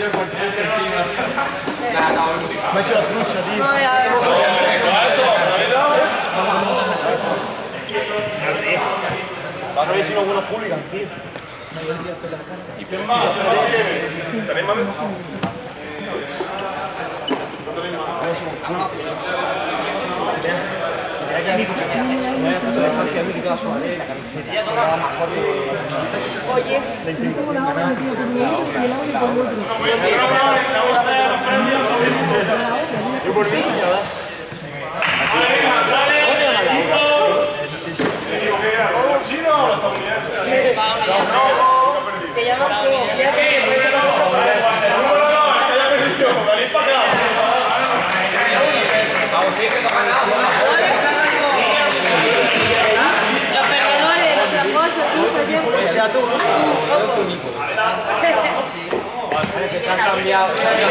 Me ha hecho la trucha, tío. Va a haber sido unos hooligans, tío. ¿Y pero más? ¿Tenéis más? Oye, y por mí, sea tú, ¿no? Que se han cambiado.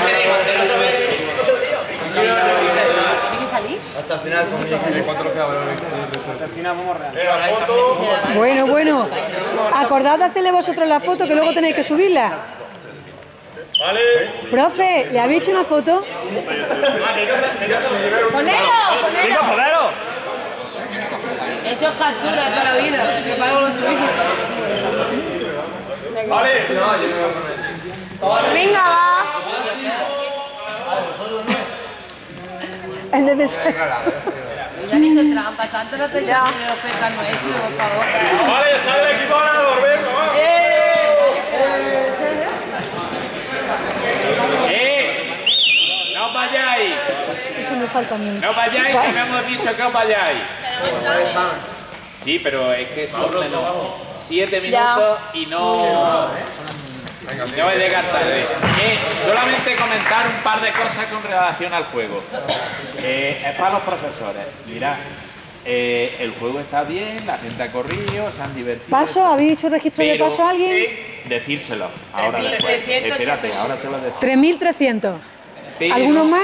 ¿Tiene que salir? Hasta el final, ¿cuánto queda? Hasta el final vamos a Bueno, bueno. Acordad de hacerle vosotros la foto que luego tenéis que subirla. Vale. Profe, ¿le habéis hecho una foto? ¡Ponelo! ¡Chicos, ponelo! Eso es captura de toda la vida. Se pago los subidos. Vale. Venga, va. Es necesario. Ya han hecho trampa, tanto no te llames de oferta nuestro, por favor. Vale, sale el equipo ganador, venga, va. ¡No os vayáis! Eso me falta a mí. ¡No os vayáis, que no hemos dicho que os vayáis! Sí, pero es que son menos 7 minutos y no voy a llegar tarde. Solamente comentar un par de cosas con relación al juego. Es para los profesores. Mirad, el juego está bien, la gente ha corrido, se han divertido. ¿Paso? ¿Habéis hecho registro de paso a alguien? Decírselo. Ahora después. Espérate, ahora se lo decimos. 3.300. Pero- ¿Algunos más?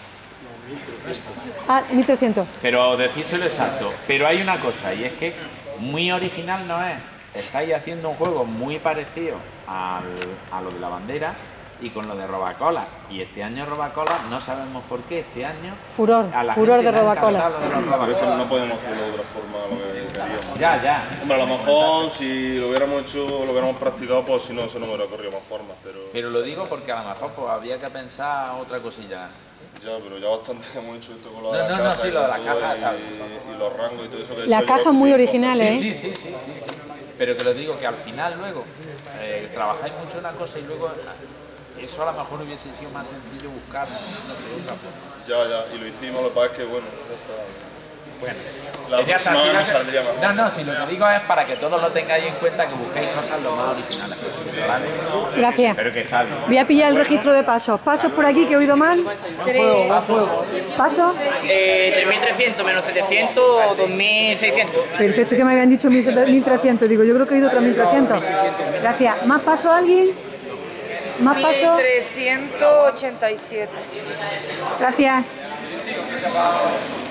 Ah, 1.300. Pero decírselo exacto. Pero hay una cosa, y es que muy original no es. Estáis haciendo un juego muy parecido a lo de la bandera y con lo de Robacola. Y este año Robacola, no sabemos por qué, este año... Furor, furor de Robacola. No podemos hacerlo de otra forma lo que queríamos. Ya. Hombre, a lo mejor si lo hubiéramos hecho, lo hubiéramos practicado, pues si no, eso no me hubiera corrido más formas, Pero lo digo porque a lo mejor pues, había que pensar otra cosilla. Ya, pero ya bastante hemos hecho esto con No, la no, caja sí, lo de la caja, claro. y los rangos y todo eso. Las cajas muy originales, ¿eh? Sí. Pero que lo digo que al final luego trabajáis mucho una cosa y luego eso a lo mejor hubiese sido más sencillo buscar, no sé, otra forma. Ya, y lo hicimos, lo que pasa es que bueno, ya está. Bueno, La ya está, próxima vez si nos saldría mejor. no, si lo que digo es para que todos lo tengáis en cuenta, que busquéis cosas lo más originales posible, ¿vale? Gracias. Pero que está bien. Voy a pillar el registro de pasos. ¿Pasos por aquí que he oído mal? ¿Pasos? 3.300 menos 700, 2.600. Perfecto, que me habían dicho 1.300. Digo, yo creo que he oído 3.300. Gracias. ¿Más paso alguien? ¿Más paso? 1387. Gracias.